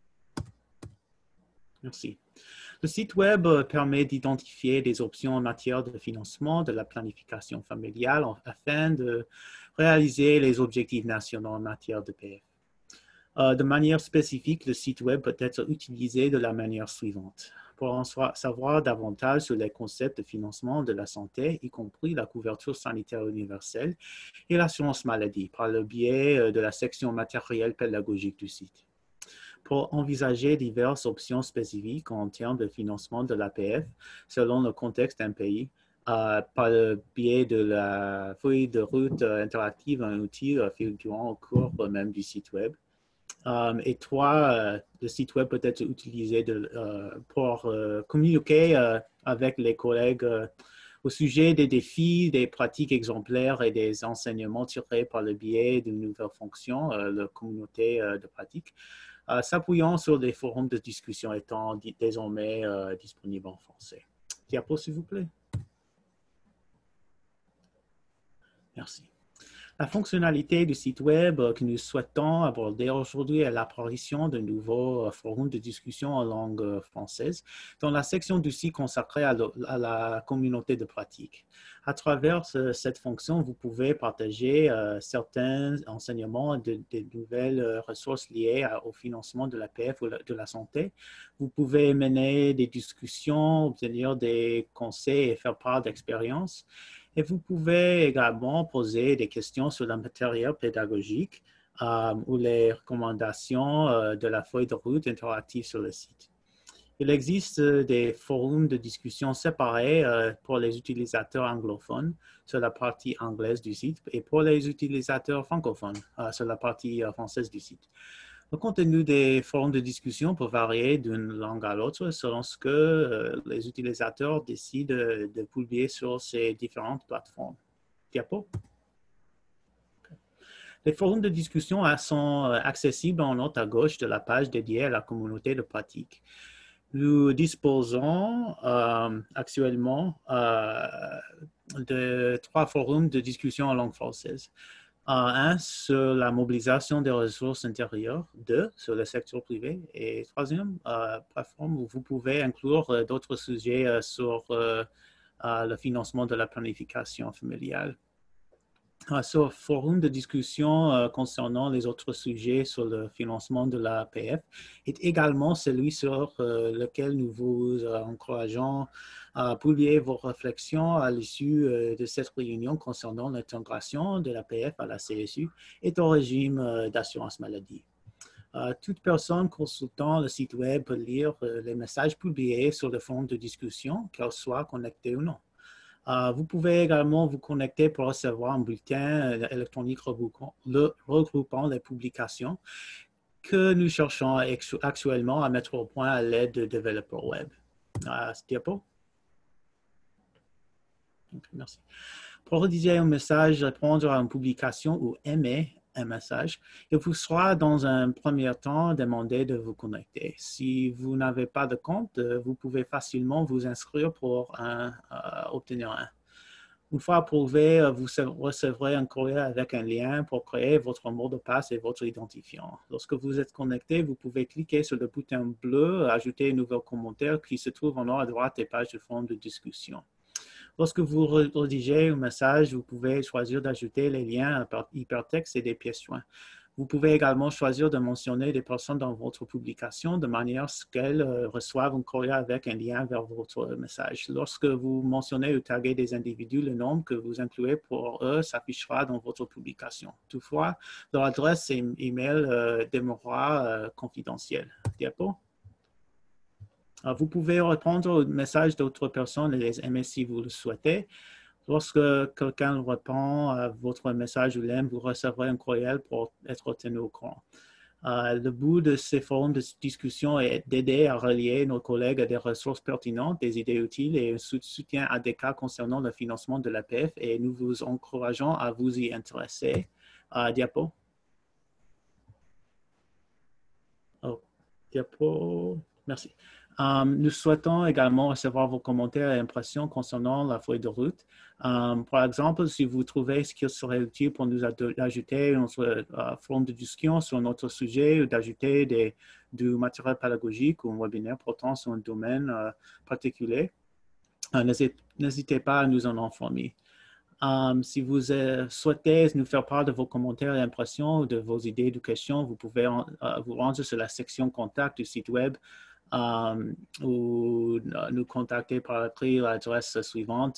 Merci. Le site web permet d'identifier des options en matière de financement de la planification familiale afin de réaliser les objectifs nationaux en matière de PF. De manière spécifique, le site web peut être utilisé de la manière suivante. Pour en savoir davantage sur les concepts de financement de la santé, y compris la couverture sanitaire universelle et l'assurance maladie, par le biais de la section matériel pédagogique du site. Pour envisager diverses options spécifiques en termes de financement de l'APF selon le contexte d'un pays, par le biais de la feuille de route interactive, un outil figurant au cours même du site web. Et trois, le site web peut être utilisé pour communiquer avec les collègues au sujet des défis, des pratiques exemplaires et des enseignements tirés par le biais d'une nouvelle fonction, la communauté de pratique, s'appuyant sur des forums de discussion étant désormais disponibles en français. Diapo, s'il vous plaît. Merci. La fonctionnalité du site web que nous souhaitons aborder aujourd'hui est l'apparition de nouveaux forums de discussion en langue française dans la section du site consacrée à la communauté de pratique. À travers cette fonction, vous pouvez partager certains enseignements de nouvelles ressources liées au financement de l'APF ou de la santé. Vous pouvez mener des discussions, obtenir des conseils et faire part d'expériences. Et vous pouvez également poser des questions sur le matériel pédagogique ou les recommandations de la feuille de route interactive sur le site. Il existe des forums de discussion séparés pour les utilisateurs anglophones sur la partie anglaise du site et pour les utilisateurs francophones sur la partie française du site. Le contenu des forums de discussion peut varier d'une langue à l'autre selon ce que les utilisateurs décident de publier sur ces différentes plateformes. Diapo. Les forums de discussion sont accessibles en haut à gauche de la page dédiée à la communauté de pratique. Nous disposons actuellement de 3 forums de discussion en langue française. Un sur la mobilisation des ressources intérieures, 2 sur le secteur privé et 3e plateforme où vous pouvez inclure d'autres sujets sur le financement de la planification familiale. Ce forum de discussion concernant les autres sujets sur le financement de l'APF est également celui sur lequel nous vous encourageons à publier vos réflexions à l'issue de cette réunion concernant l'intégration de l'APF à la CSU et au régime d'assurance maladie. Toute personne consultant le site web peut lire les messages publiés sur le forum de discussion, qu'elle soit connectée ou non. Vous pouvez également vous connecter pour recevoir un bulletin électronique regroupant les publications que nous cherchons actuellement à mettre au point à l'aide de développeurs web. Diapo. Okay, merci. Pour rédiger un message, répondre à une publication ou aimer un message, il vous sera dans un premier temps demandé de vous connecter. Si vous n'avez pas de compte, vous pouvez facilement vous inscrire pour obtenir un. Une fois approuvé, vous recevrez un courrier avec un lien pour créer votre mot de passe et votre identifiant. Lorsque vous êtes connecté, vous pouvez cliquer sur le bouton bleu « Ajouter un nouveau commentaire » qui se trouve en haut à droite des pages de forum de discussion. Lorsque vous rédigez un message, vous pouvez choisir d'ajouter les liens hypertextes et des pièces jointes. Vous pouvez également choisir de mentionner des personnes dans votre publication de manière à ce qu'elles reçoivent un courriel avec un lien vers votre message. Lorsque vous mentionnez ou taguez des individus, le nom que vous incluez pour eux s'affichera dans votre publication. Toutefois, leur adresse email demeurera confidentielle. Diapo. Vous pouvez répondre aux messages d'autres personnes et les aimer si vous le souhaitez. Lorsque quelqu'un répond à votre message ou l'aime, vous recevrez un courriel pour être tenu au courant. Le but de ces forums de discussion est d'aider à relier nos collègues à des ressources pertinentes, des idées utiles et un soutien adéquat concernant le financement de l'APF et nous vous encourageons à vous y intéresser. Diapo. Oh, diapo. Merci. Nous souhaitons également recevoir vos commentaires et impressions concernant la feuille de route. Par exemple, si vous trouvez ce qu'il serait utile pour nous ajouter notre forum de discussion sur notre sujet ou d'ajouter du matériel pédagogique ou un webinaire portant sur un domaine particulier, n'hésitez pas à nous en informer. Si vous souhaitez nous faire part de vos commentaires et impressions ou de vos idées ou questions, vous pouvez vous rendre sur la section contact du site web ou nous contacter par écrit à l'adresse suivante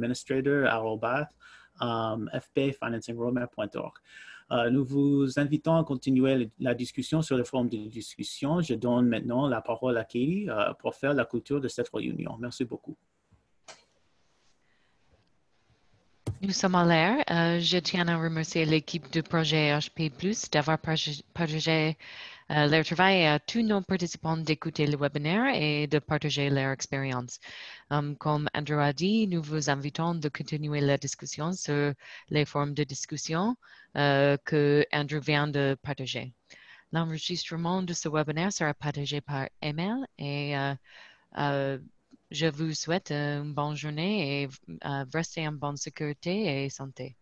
administrator@fpfinancing-roadmap.org. Nous vous invitons à continuer la discussion sur le forum de discussion. Je donne maintenant la parole à Katie pour faire la clôture de cette réunion. Merci beaucoup. Nous sommes à l'air. Je tiens à remercier l'équipe du projet HP+, d'avoir partagé leur travail à tous nos participants d'écouter le webinaire et de partager leur expérience. Comme Andrew a dit, nous vous invitons de continuer la discussion sur les forums de discussion que Andrew vient de partager. L'enregistrement de ce webinaire sera partagé par email et je vous souhaite une bonne journée et restez en bonne sécurité et santé.